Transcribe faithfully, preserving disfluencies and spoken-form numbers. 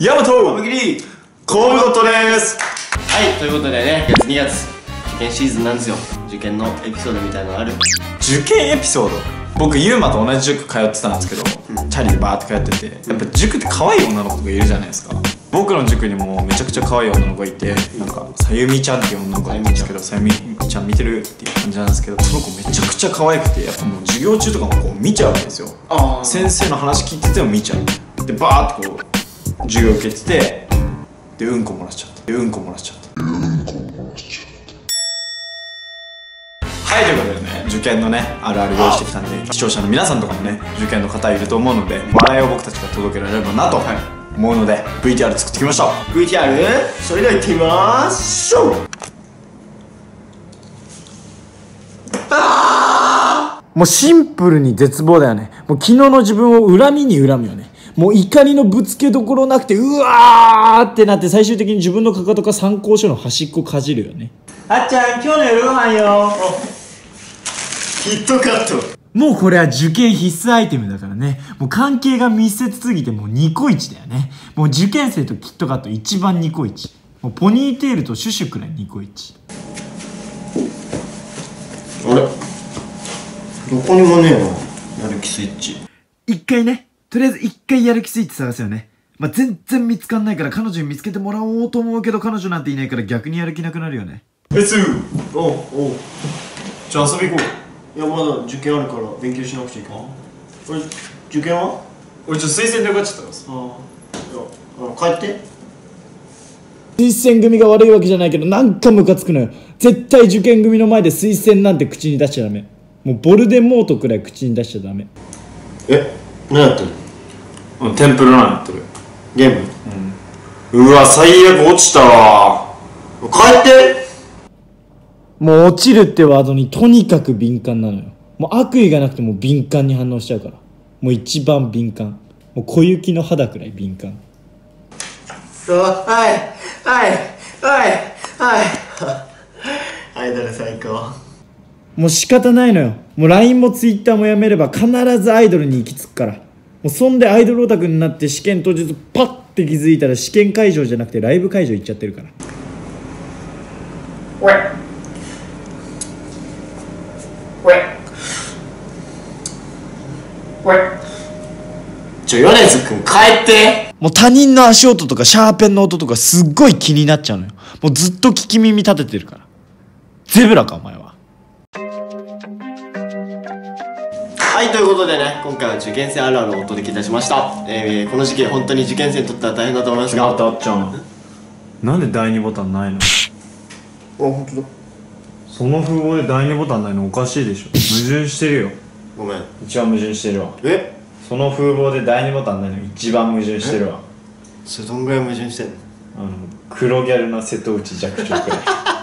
ヤマト思い切りこういうことです。 はい、ということでね、月にがつ受験シーズンなんですよ。受験のエピソードみたいなのある？ 受験エピソード、僕ユーマと同じ塾通ってたんですけど、うん、チャリでバーって通ってて、やっぱ塾って可愛い女の子がいるじゃないですか。僕の塾にもめちゃくちゃ可愛い女の子がいて、なんかさゆみちゃんっていう女の子がいるんですけど、さゆみちゃん見てるっていう感じなんですけど、その子めちゃくちゃ可愛くて、やっぱもう授業中とかもこう見ちゃうわけですよ。先生の話聞いてても見ちゃう。でバーってこう授業受けてて、でうんこ漏らしちゃった。でうんこ漏らしちゃった。はい、ということでね、受験のねあるある用意してきたんで、視聴者の皆さんとかもね受験の方いると思うので、笑いを僕たちが届けられればなと思うので ブイティーアール 作ってきました。 ブイティーアール それでは行ってみましょう。 もうシンプルに絶望だよね。もう昨日の自分を恨みに恨むよね。もう怒りのぶつけどころなくて、うわーってなって最終的に自分のかかとか参考書の端っこかじるよね。あっちゃん、今日の夜ご飯よ。 ヒットカット。 もうこれは受験必須アイテムだからね。もう関係が密接すぎてもうニコイチだよね。もう受験生とキットカット一番ニコイチ。もうポニーテールとシュシュくらいニコイチ。 あれ、どこにもねえな、やる気スイッチ。 一回ね、とりあえず一回やる気スイッチ探すよね。まあ、全然見つかんないから彼女に見つけてもらおうと思うけど、彼女なんていないから逆にやる気なくなるよね。 え、すぐおうおう、 じゃあ遊び行こう。 いや、まだ受験あるから勉強しなくちゃいけない。俺、受験は俺ちょっと推薦で受かっちゃったからさ。 ああ、いや、帰って。 推薦組が悪いわけじゃないけど、なんかムカつくのよ。絶対受験組の前で推薦なんて口に出しちゃダメ。もうボルデモートくらい口に出しちゃダメ。 え、何やってるの？ うん、テンプルランやってる。 ゲーム？ うん。うわ、最悪落ちたわ。 帰って。 もう落ちるってワードにとにかく敏感なのよ。もう悪意がなくても敏感に反応しちゃうから。もう一番敏感。もう小雪の肌くらい敏感。 はいはいはいはいアイドル最高。 もう仕方ないのよ。もう ライン も ツイッター もやめれば必ずアイドルに行き着くから。もうそんでアイドルオタクになって試験当日パッて気づいたら試験会場じゃなくてライブ会場行っちゃってるから。 おいおいおい、ちょ、米津くん帰って。 もう他人の足音とかシャーペンの音とかすっごい気になっちゃうのよ。もうずっと聞き耳立ててるから。ゼブラかお前は。 はい、ということでね、今回は受験生あるあるをお届けいたしました。えー、この時期本当に受験生にとっては大変だと思いますが。 あったあっちゃん、なんで第二ボタンないの？あ、 本当だ。 その風貌で第二ボタンないのおかしいでしょ。矛盾してるよ。 ごめん。 一番矛盾してるわ。 え、 その風貌で第二ボタンないの一番矛盾してるわ。 それどんぐらい矛盾してんの？ あの黒ギャルの瀬戸内寂聴くらい。